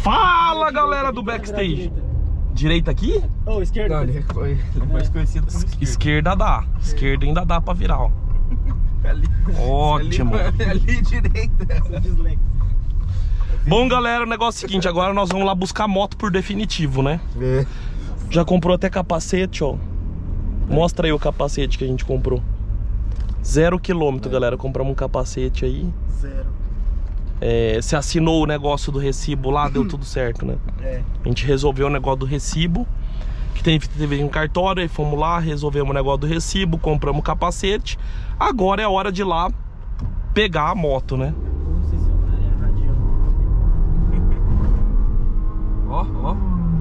Fala, galera do backstage. Direita aqui? Ou esquerda? Não, ele foi mais conhecido como esquerda. Esquerda dá. Esquerda ainda dá pra virar, ó. Ali, Ótimo. ali direita. Bom, galera, o negócio é o seguinte. Agora nós vamos lá buscar moto por definitivo, né? É. Já comprou até capacete, ó. Mostra aí o capacete que a gente comprou. 0 km, galera. Compramos um capacete aí. 0. Você assinou o negócio do recibo lá, deu tudo certo, né? É. A gente resolveu o negócio do recibo, que teve um cartório, aí fomos lá, resolvemos o negócio do recibo, compramos o capacete. Agora é a hora de ir lá pegar a moto, né? Concessionária Radião. Ó, ó.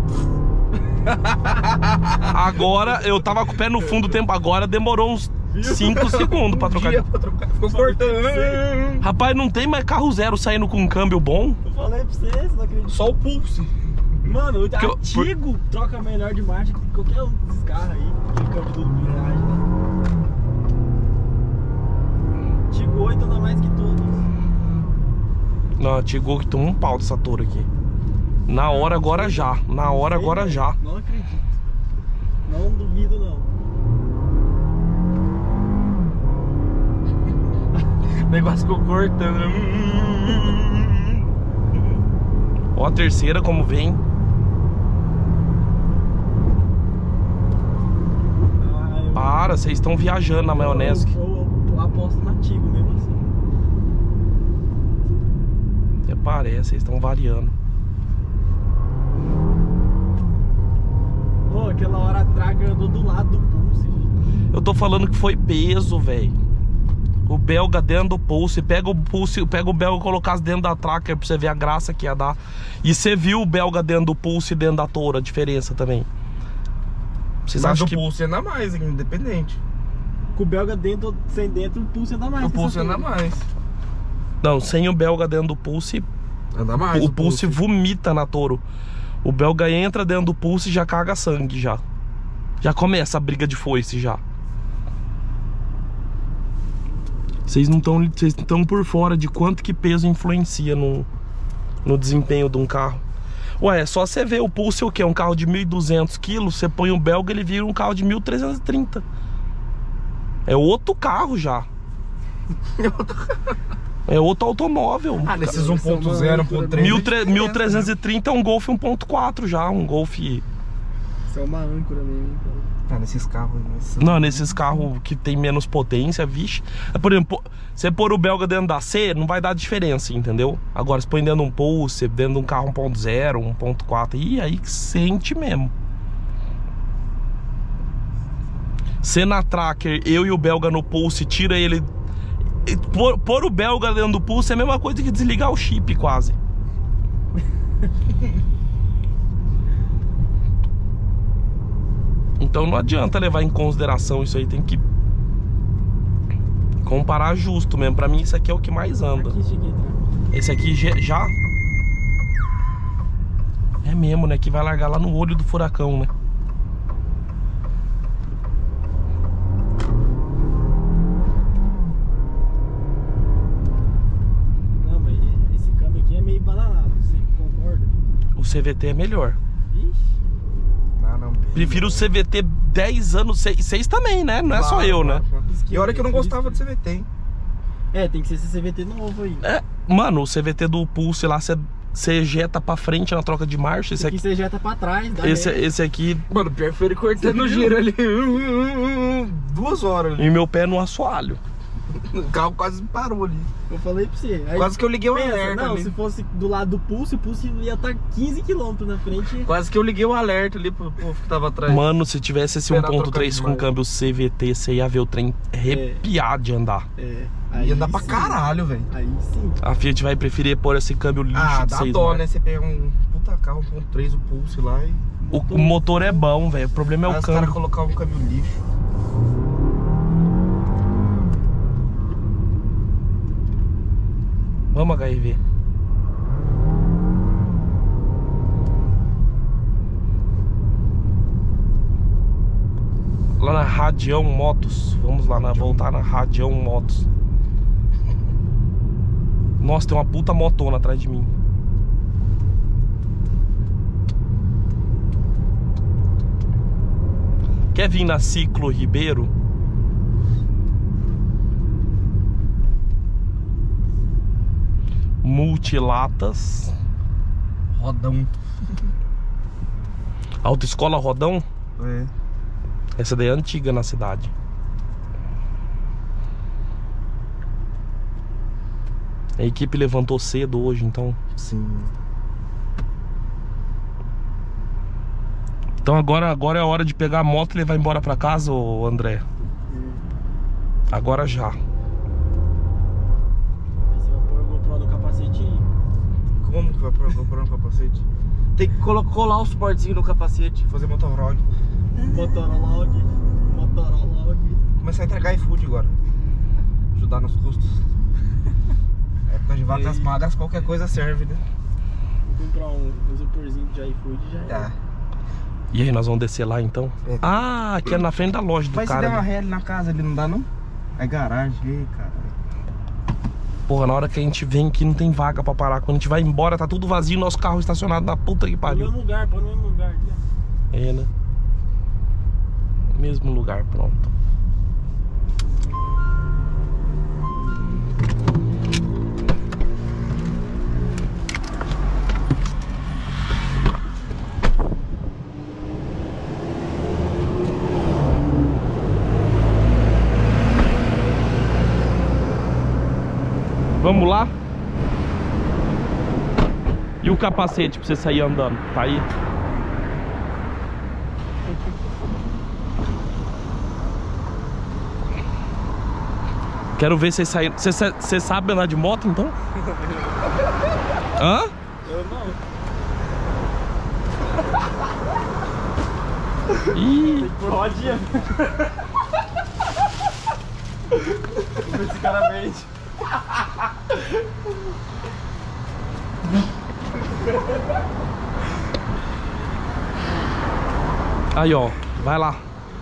Agora eu tava com o pé no fundo do tempo, agora demorou uns 5 segundos pra trocar. Ficou cortando. Rapaz, não tem mais carro zero saindo com um câmbio bom. Eu falei pra você não acredita. Só o pulse. Mano, o eu- antigo troca melhor de marcha que qualquer um desses carros aí. Aquele câmbio do embreagem, né? Antigo 8 anda mais que todos. Não, chegou que tomou um pau dessa torre aqui. Na hora agora já. Na hora agora já. Não acredito. Não duvido, não. O negócio ficou cortando. Ó a terceira como vem. Para, vocês estão viajando na maionese. Eu aposto no antigo mesmo assim. Até parece, vocês estão variando. Pô, aquela hora a Traga andou do lado do pulse. Eu tô falando que foi peso, velho. O belga dentro do pulse, pega o belga e colocasse dentro da tracker pra você ver a graça que ia dar. E você viu o belga dentro do pulse e dentro da toura, a diferença também. Vocês Mas acham o que... pulse anda mais, independente. Com o belga dentro, sem dentro, o pulse anda mais. O pulse anda mais. Não, sem o belga dentro do pulse, Anda mais. o pulse vomita na touro. O belga entra dentro do pulse e já caga sangue já. Já começa a briga de foice já. Vocês não estão por fora de quanto que peso influencia no desempenho de um carro. Ué, é só você ver o Pulse, o que? Um carro de 1.200 quilos, você põe um belga, ele vira um carro de 1.330. É outro carro já. É outro automóvel. Ah, nesses 1.0, 1.3. 1.330 é um Golf 1.4 já, um Golf... Isso é uma âncora mesmo, cara. Tá, nesses carros aí. Não, nesses carros que tem menos potência, vixe. Por exemplo, você pôr o belga dentro da C, não vai dar diferença, entendeu? Agora, se põe dentro de um Pulse, dentro de um carro 1.0, 1.4, e aí sente mesmo. Você na Tracker, eu e o belga no Pulse, tira ele... Pôr o belga dentro do Pulse é a mesma coisa que desligar o chip, quase. Então não adianta levar em consideração isso aí, tem que comparar justo mesmo. Pra mim isso aqui é o que mais anda. Aqui cheguei, tá? Esse aqui já é mesmo, né? Que vai largar lá no olho do furacão, né? Não, mas esse câmbio aqui é meio bananado, você concorda? O CVT é melhor. Vixe. Não. Prefiro o CVT 10 anos, 6 também, né? Não é só eu, né? E olha que eu não gostava de CVT, hein? É, tem que ser esse CVT novo aí. É, mano, o CVT do Pulse lá, você ejeta pra frente na troca de marcha. Esse Esse aqui aqui, você jeta pra trás, dá esse aqui, Mano, pior foi ele cortando o giro ali. 2 horas ali. e meu pé no assoalho. O carro quase parou ali. Eu falei pra você. Aí, Quase que eu liguei o pensa, alerta não, ali. se fosse do lado do pulse, o pulse ia estar 15 km na frente. Quase que eu liguei o alerta ali pro povo que tava atrás. Mano, se tivesse esse Esperar trocar 1.3 de com marcha. câmbio CVT, você ia ver o trem arrepiar de andar. É. Ia andar pra sim. caralho, velho. Aí sim. A Fiat vai preferir pôr esse câmbio lixo Ah, de dá 6 dó, marchas. né? Você pega um puta carro 1.3, o Pulse lá e... O motor é bom, velho. O problema é Aí o os caras câmbio. colocar um câmbio lixo. Vamos, HRV. Lá na Radião Motos. Vamos lá, voltar na Radião Motos. Nossa, tem uma puta motona atrás de mim. Quer vir na Ciclo Ribeiro? Multilatas. Rodão. Autoescola Rodão? É. Essa daí é antiga na cidade. A equipe levantou cedo hoje, então. Sim. Então agora é a hora de pegar a moto e levar embora pra casa, ô André. Agora já. Aí você vai pôr o GoPro no capacete e... Como que vai pôr no capacete? Tem que colar o suportezinho no capacete, fazer motovlog. Motorolog. Começar a entregar iFood agora. Ajudar nos custos. Época de vacas magras, qualquer coisa serve, né? Vou comprar um isoporzinho de iFood e já é. Tá. E aí, nós vamos descer lá então? É. Ah, aqui é na frente da loja do Mas se cara. der uma ré ali na casa ali, não dá não? É garagem, ei, cara. Porra, na hora que a gente vem aqui não tem vaga pra parar. Quando a gente vai embora, tá tudo vazio, nosso carro estacionado na puta que Põe no pariu. mesmo lugar, põe no mesmo lugar aqui, ó. É, né? Mesmo lugar, pronto. Vamos lá? E o capacete pra você sair andando? Tá aí? Quero ver vocês saírem. Você sabe andar de moto então? Hã? Eu não. Ih, Por rodinha. Esse cara vende. aí ó, vai lá.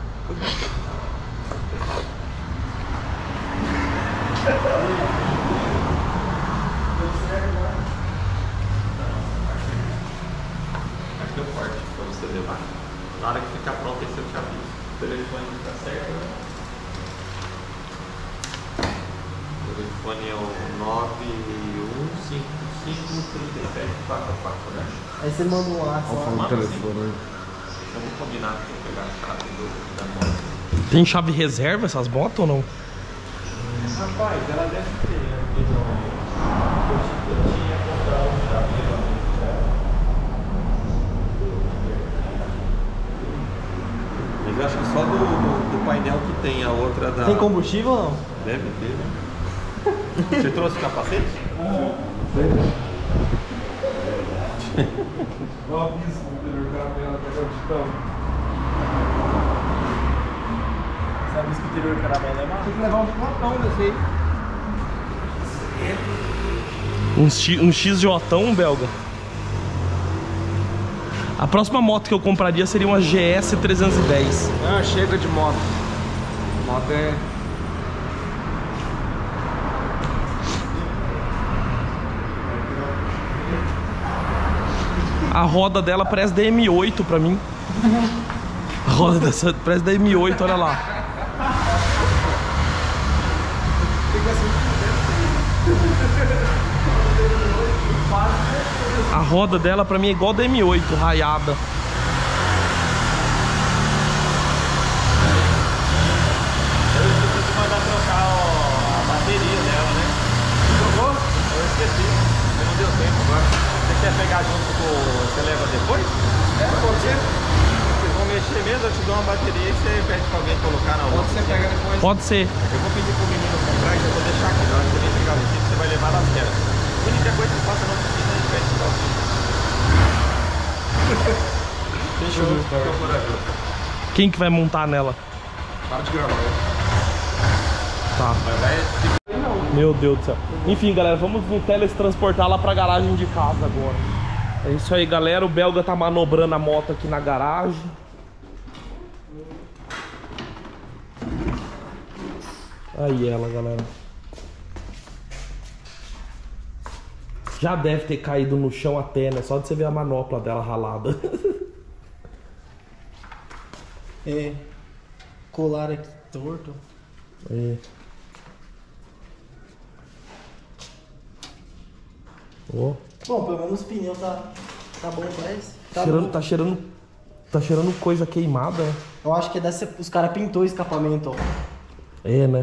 Acho que é forte pra você levar. Na hora que ficar pronto, aí você te avisa. O telefone tá certo, né? O telefone é o 91553744, né? Aí você manda um WhatsApp. Olha o telefone aí. Eu vou combinar pra eu pegar a chave da moto. Tem chave reserva essas motos ou não? Rapaz, ela deve ter, né? Porque não. Eu tinha comprado um chaveiro ali. Mas eu acho que só do painel que tem, a outra da. Tem combustível ou não? Deve ter, né? Você trouxe o capacete? Sabe que o interior do caramelo é massa? Tem que levar um flotão desse aí. Um XJ belga. A próxima moto que eu compraria seria uma GS 310. Ah, chega de moto. Moto é... A roda dela parece da M8 pra mim. A roda dessa parece da M8, olha lá. A roda dela pra mim é igual da M8, raiada. Eu esqueci de mandar trocar a bateria dela, né? Trocou? Eu esqueci. Não deu tempo agora. Você quer pegar junto com... Você leva depois? Pode ser? Vocês vão mexer mesmo, eu te dou uma bateria e você pede pra alguém colocar na outra. Você pega depois. Pode ser. Eu vou pedir pro menino comprar e já vou deixar aqui. Na hora que ele entregar o kit, você vai levar nas quedas. A única coisa que passa na oficina, a gente vai tirar o kit. Fechou? Tô corajoso. Quem que vai montar nela? Para de gravar. Tá. Meu Deus do céu. Enfim, galera, vamos teletransportar lá pra garagem de casa agora. É isso aí, galera. O belga tá manobrando a moto aqui na garagem. Aí ela, galera. Já deve ter caído no chão até, né? Só de você ver a manopla dela ralada. É. colar aqui torto. É. Ó. Bom, pelo menos os pneus tá bom, parece. Tá Cheirando, bom. tá cheirando coisa queimada, né? Eu acho que os caras pintou o escapamento, ó. É, né?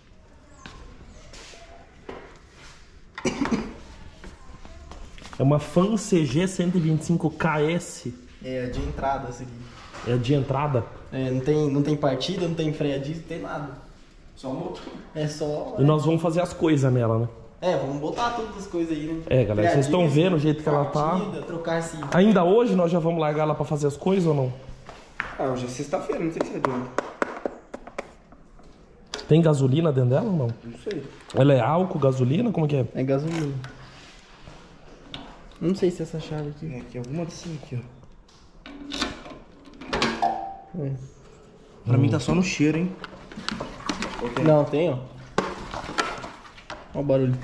É uma Fan CG 125 KS. É, de entrada essa aqui. É de entrada. É, não tem partida, não tem freio a disco, não tem nada. Só um motor. É só... E nós vamos fazer as coisas nela, né? É, vamos botar todas as coisas aí, né? É, galera, vocês estão vendo o jeito que ela tá. Partida, trocar esse... Ainda hoje nós já vamos largar ela pra fazer as coisas ou não? Ah, hoje é sexta-feira, não sei se é de ontem. Tem gasolina dentro dela ou não? Não sei. Ela é álcool, gasolina? Como que é? É gasolina. Não sei se essa chave aqui... É aqui, alguma assim aqui, ó. É. Pra mim tá só no cheiro, hein? Não, tem, ó. Olha o barulho.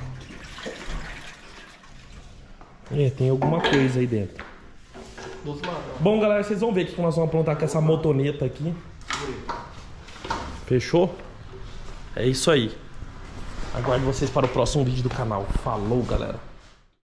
É, tem alguma coisa aí dentro. Do outro lado, ó. Bom, galera, vocês vão ver o que nós vamos aprontar com essa motoneta aqui. Fechou? É isso aí. Aguardo vocês para o próximo vídeo do canal. Falou, galera.